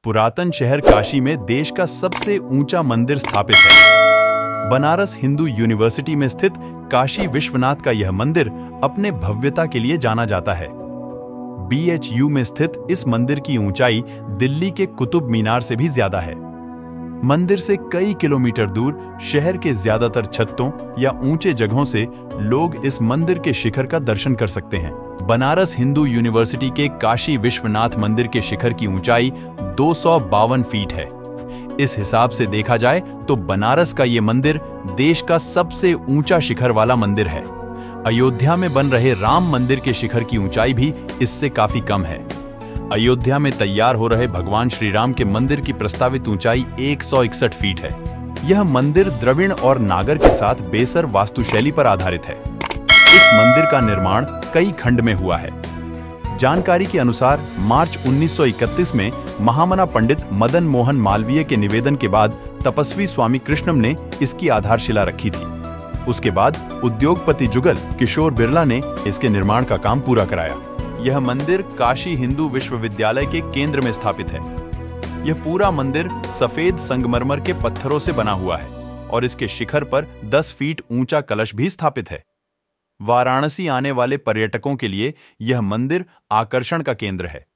पुरातन शहर काशी में देश का सबसे ऊंचा मंदिर स्थापित है। बनारस हिंदू यूनिवर्सिटी में स्थित काशी विश्वनाथ का यह मंदिर अपने भव्यता के लिए जाना जाता है। BHU में स्थित इस मंदिर की ऊंचाई दिल्ली के कुतुब मीनार से भी ज्यादा है। मंदिर से कई किलोमीटर दूर शहर के ज्यादातर छत्तों या ऊंचे जगहों से लोग इस मंदिर के शिखर का दर्शन कर सकते हैं। बनारस हिंदू यूनिवर्सिटी के काशी विश्वनाथ मंदिर के शिखर की ऊंचाई 252 फीट है। इस हिसाब से देखा जाए तो बनारस का ये मंदिर देश का सबसे ऊंचा शिखर वाला मंदिर है। अयोध्या में बन रहे राम मंदिर के शिखर की ऊंचाई भी इससे काफी कम है। अयोध्या में तैयार हो रहे भगवान श्री राम के मंदिर की प्रस्तावित ऊंचाई 161 फीट है। यह मंदिर द्रविड़ और नागर के साथ बेसर वास्तुशैली पर आधारित है। इस मंदिर का निर्माण कई खंड में हुआ है। जानकारी के अनुसार मार्च 1931 में महामना पंडित मदन मोहन मालवीय के निवेदन के बाद तपस्वी स्वामी कृष्णम ने इसकी आधारशिला रखी थी। उसके बाद उद्योगपति जुगल किशोर बिरला ने इसके निर्माण का काम पूरा कराया। यह मंदिर काशी हिंदू विश्वविद्यालय के केंद्र में स्थापित है। यह पूरा मंदिर सफेद संगमरमर के पत्थरों से बना हुआ है और इसके शिखर पर 10 फीट ऊंचा कलश भी स्थापित है। वाराणसी आने वाले पर्यटकों के लिए यह मंदिर आकर्षण का केंद्र है।